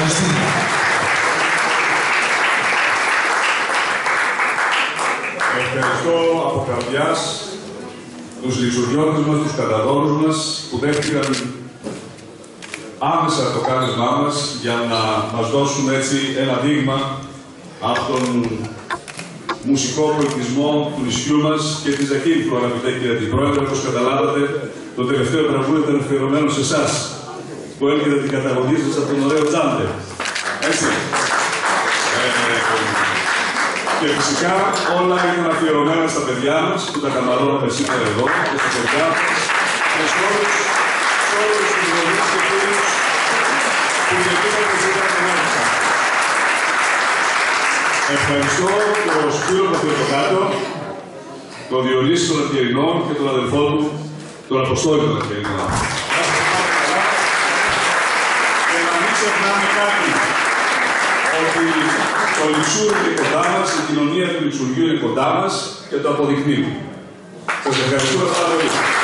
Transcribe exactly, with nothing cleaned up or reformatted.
Ευχαριστούμε. Ευχαριστώ από καρδιάς τους ληξουριώτες μας, τους καταδόρους μας, που δέχτηκαν άμεσα το κάλεσμά μας για να μας δώσουν έτσι ένα δείγμα από τον μουσικό πολιτισμό του νησιού μας και της Ζακίνθου, αγαπητέ κύριε Αντιπρόεδρε. Όπως καταλάβατε, το τελευταίο τραγούδι ήταν αφιερωμένο σε εσάς, που έρχεται την καταγωγή σας από τον ωραίο Τζάντε. Έτσι. Ε, και φυσικά όλα ήταν αφιερωμένα στα παιδιά μας, που τα καμαρώναμε σήμερα εδώ, και στα παιδιά και σε όλους, σε όλους τους γονείς και φίλους που γεννήκατε σήμερα την άκουσα. Ευχαριστώ τον Σπύρο Παπαδοκάτο, τον Διονύση των Ατιερινών και τον αδελφό του, τον Αποστόλη των Ατιερινών. Και να μην ξεχνάμε κάτι, ότι το Λιξούρι είναι κοντά μας, η κοινωνία του Λιξουριού είναι κοντά μας και το αποδεικνύουμε. Σας ευχαριστούμε πάρα πολύ.